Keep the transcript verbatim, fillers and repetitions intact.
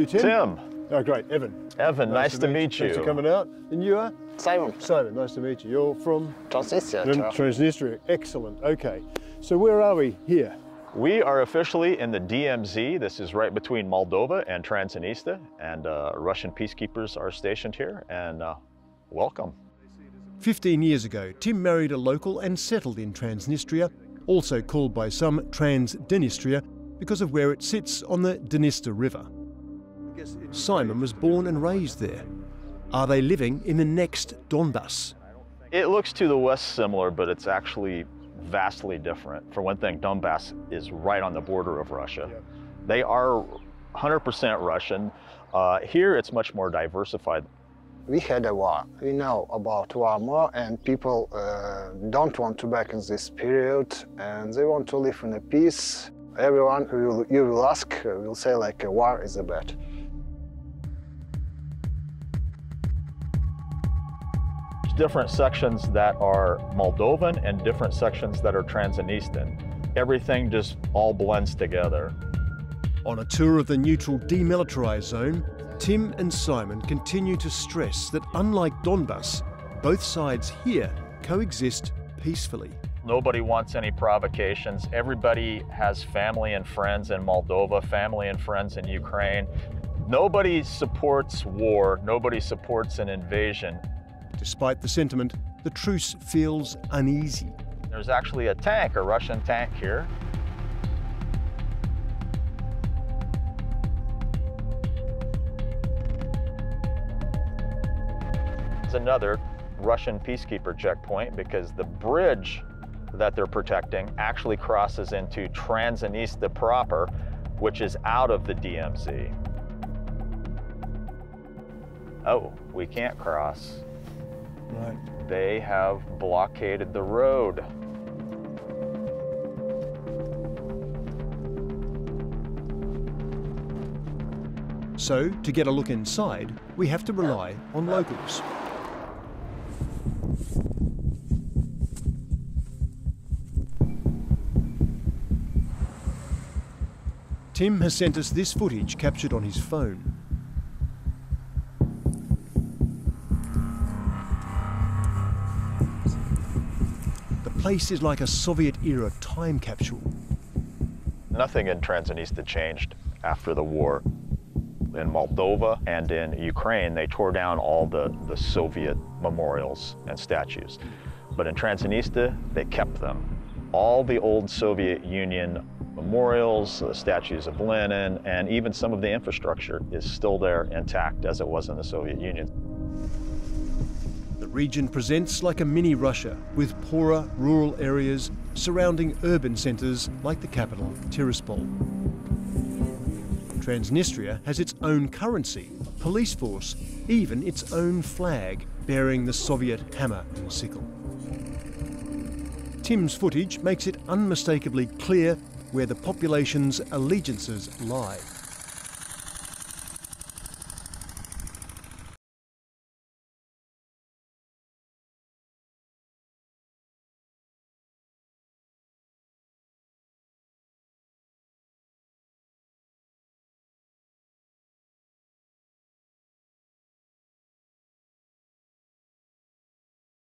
you, Tim? Tim. Oh, great. Evan. Evan, nice, nice to, meet, meet you. Thanks for coming out. And you are? Simon. Simon, nice to meet you. You're from? Transnistria. Transnistria. Excellent. Okay. So where are we here? We are officially in the D M Z. This is right between Moldova and Transnistria, and uh, Russian peacekeepers are stationed here, and uh, welcome. Fifteen years ago, Tim married a local and settled in Transnistria, also called by some Transnistria because of where it sits on the Dniester River. Simon was born and raised there. Are they living in the next Donbass? It looks to the west similar, but it's actually vastly different. For one thing, Donbass is right on the border of Russia. Yeah. They are one hundred percent Russian. Uh, here it's much more diversified. We had a war. We know about war more, and people uh, don't want to back in this period, and they want to live in a peace. Everyone who will, you will ask uh, will say like a war is a bad. Different sections that are Moldovan and different sections that are Transnistrian. Everything just all blends together. On a tour of the neutral demilitarized zone, Tim and Simon continue to stress that unlike Donbass, both sides here coexist peacefully. Nobody wants any provocations. Everybody has family and friends in Moldova, family and friends in Ukraine. Nobody supports war. Nobody supports an invasion. Despite the sentiment, the truce feels uneasy. There's actually a tank, a Russian tank here. It's another Russian peacekeeper checkpoint because the bridge that they're protecting actually crosses into Transnistria proper, which is out of the D M Z. Oh, we can't cross. Right. They have blockaded the road. So, to get a look inside, we have to rely on locals. Tim has sent us this footage captured on his phone. The place is like a Soviet-era time capsule. Nothing in Transnistria changed after the war. In Moldova and in Ukraine, they tore down all the, the Soviet memorials and statues. But in Transnistria, they kept them. All the old Soviet Union memorials, the statues of Lenin, and even some of the infrastructure is still there intact as it was in the Soviet Union. The region presents like a mini Russia, with poorer rural areas surrounding urban centres like the capital, Tiraspol. Transnistria has its own currency, police force, even its own flag bearing the Soviet hammer and sickle. Tim's footage makes it unmistakably clear where the population's allegiances lie.